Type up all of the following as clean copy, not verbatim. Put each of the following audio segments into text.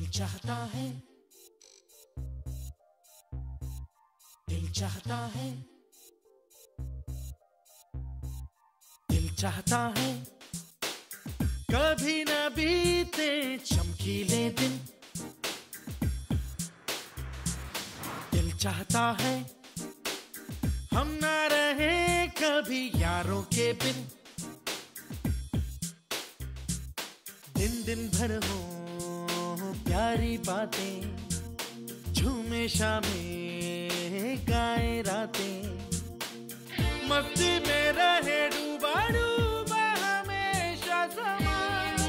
चाहता है, दिल चाहता है, दिल चाहता है कभी न बीते चमकीले दिन। दिल चाहता है हम ना रहे कभी यारों के बिन। दिन दिन भर हो प्यारी बातें, झूमे शामें गाए रातें, मस्ती में रहे डूबा डूबा हमेशा समा।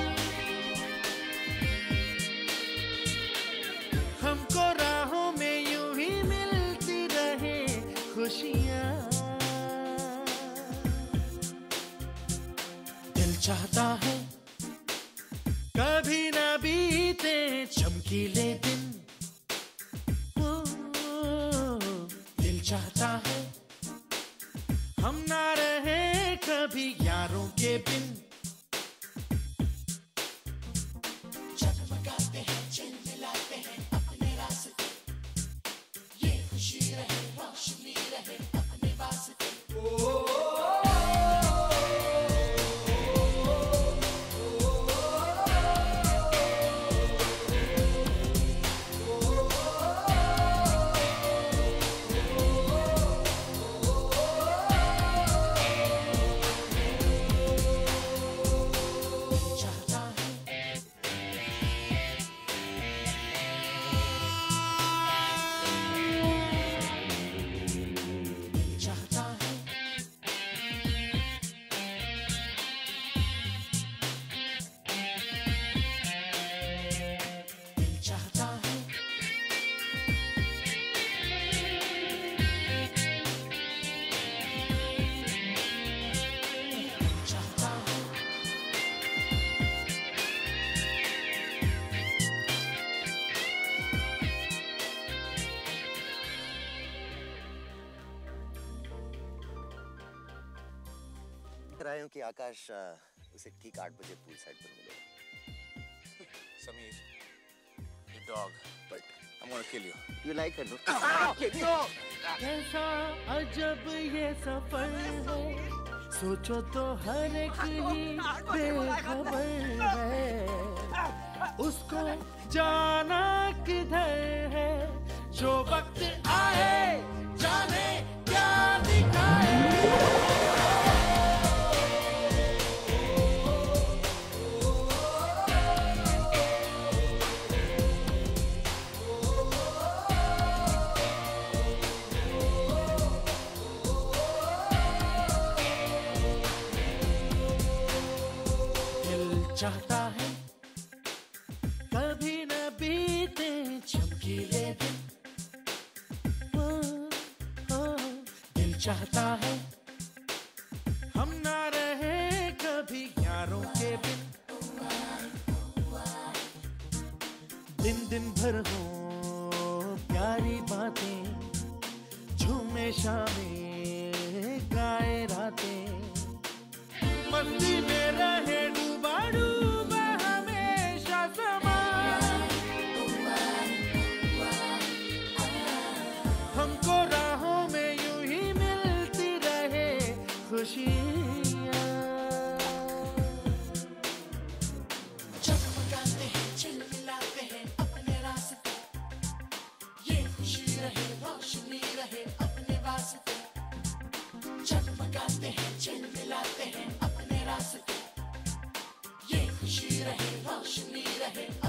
हमको राहों में यूं ही मिलती रहे खुशियाँ। दिल चाहता है कभी न बीते चमकीले दिन। दिल चाहता है हम ना रहे कभी यारों के बिन। जगमगाते हैं, झिलमिलाते हैं अपने रास्ते, ये खुशी रहे रोशनी रहे अपने वास्ते। राय हूं कि आकाश उसे ठीक 8 बजे पूल साइड पर मिलेगा। Sameer, you dog, but I'm gonna kill you. You like her, no? कैसा अजब ये सफर है, सोचो तो हर एक ही बेखबर है। उसको जाना किधर है, जो वक्त आए जाने क्या दिखाए। चाहता है कभी न बीते चमकीले दिन। दिल चाहता है हम ना रहे कभी यारों के बिन। दिन दिन भर हो प्यारी बातें, झूमे शामें गाए रातें, मस्ती में रहे डूबा डूबा हमेशा समा। हमको राहों में यूं ही मिलती रहे खुशियाँ। जगमगाते हैं, झिलमिलाते हैं अपने रास्ते, ये खुशी रहे रोशनी रहे अपने वास्ते। जगमगाते हैं, झिलमिलाते हैं अपने रास्ते, ये खुशी रहे रोशनी रहे।